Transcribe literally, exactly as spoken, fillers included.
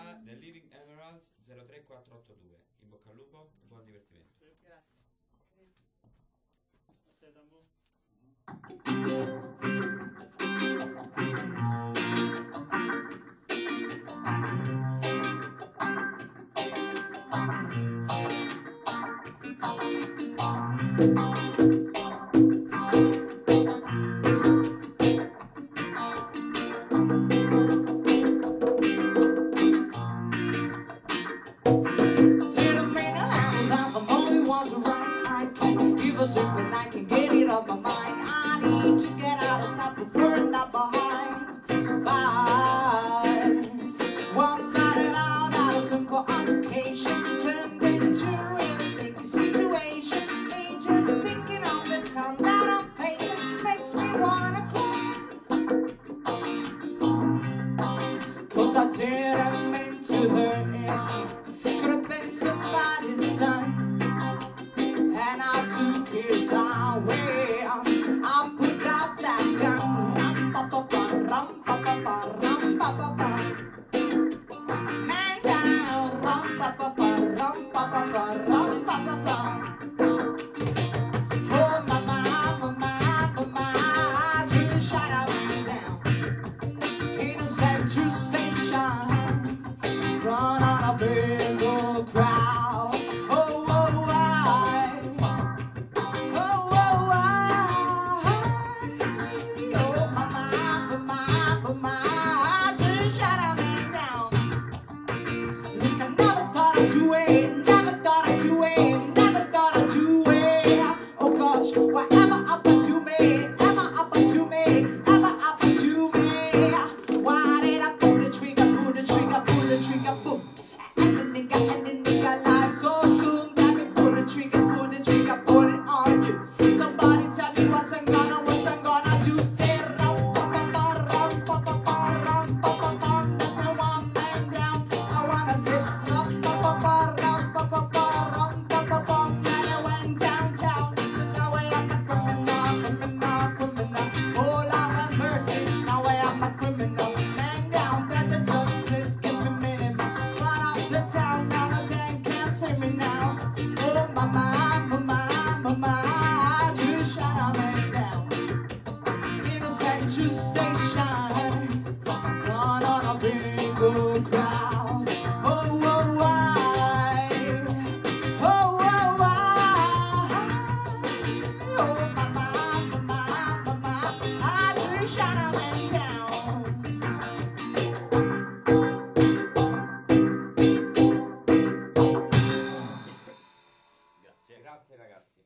sta nel Living Emeralds zero tre quattro otto due. In bocca al lupo e buon divertimento. Grazie. Aspetta un po'. But I can get it off my mind. I need to get out of sight before I'm not behind bars. What started out as a simple altercation turned into a really sticky situation. Me just thinking of the time that I'm facing makes me wanna cry. Cause I didn't mean to hurt him. Could have been somebody's son. And I took his away. I put out that gun. Rum pa pa pa, rum pa pa pa, rum pa pa pa. Man down. Rum pa pa pa, rum pa pa pa, rum pa pa pa. Oh mama, mama, mama, I just shut up and down in a central station, front on a big old crowd. To it, never thought I'd do it, never thought I'd do it. Oh gosh, whatever happened to me, ever happened to me, ever happened to me. Why did I pull the trigger, pull the trigger, pull the trigger, boom? And the nigga, and the nigga life so soon. Got me pull the trigger, pull the trigger, pull it on you. Somebody tell me what I'm gonna, what I'm gonna do. Say rum pa pa pa, rum pa pa pa, rum pa pa pa. That's how I'm man down. I wanna say rum pa pa pa. Station, front on a big old crowd. Oh, oh, why? Oh, oh, why? Oh, mama, mama, mama, I just shut up and down. Grazie, grazie ragazzi.